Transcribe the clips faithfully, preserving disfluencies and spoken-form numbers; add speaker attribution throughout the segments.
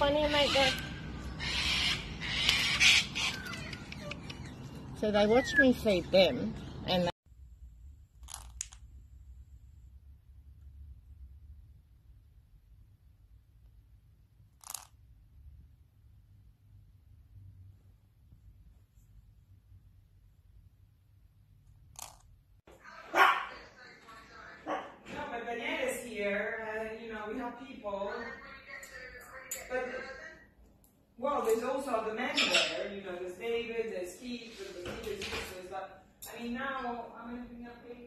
Speaker 1: funny like that? So they watch me feed them, and
Speaker 2: here, uh, you know, we have people, but, well, there's also the men there, you know, there's David, there's Keith, there's Peter's sisters, but, I mean, now, I'm going to bring up David.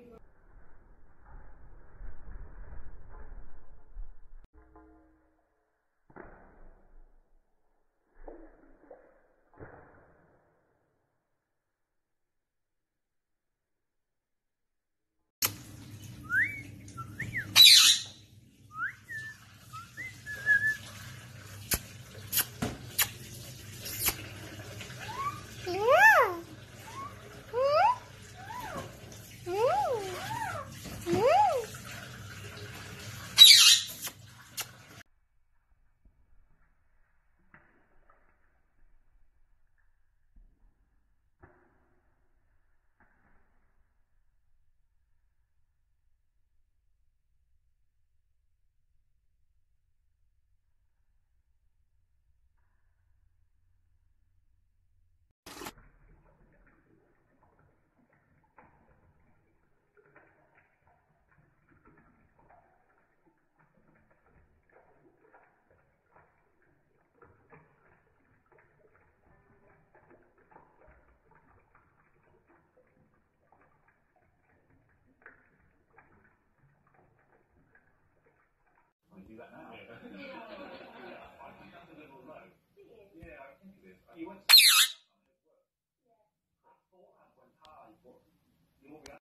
Speaker 3: Do that now. Yeah. Yeah. I think that's a little low. Yeah, I think it is. You went to yeah. I thought that went high, but you'll be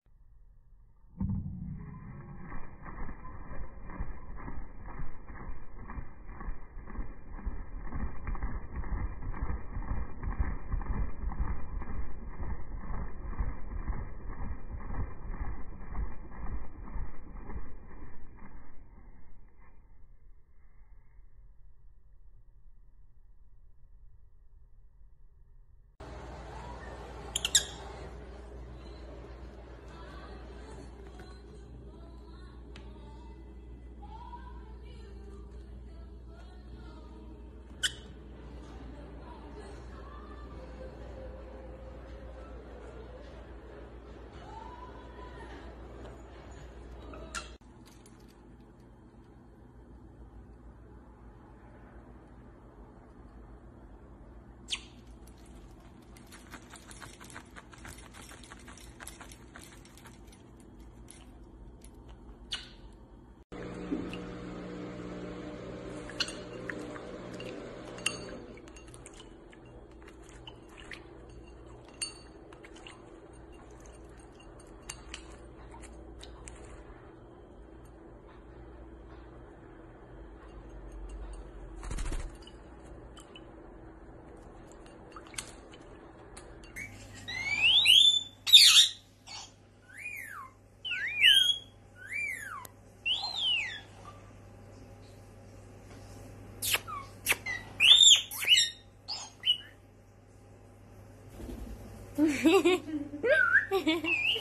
Speaker 1: Hehehehe